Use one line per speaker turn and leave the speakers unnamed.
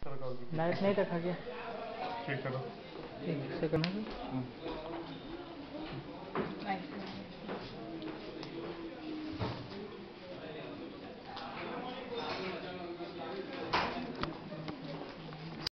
Light नहीं रखा गया।
Check करो।
एक सेकंड है।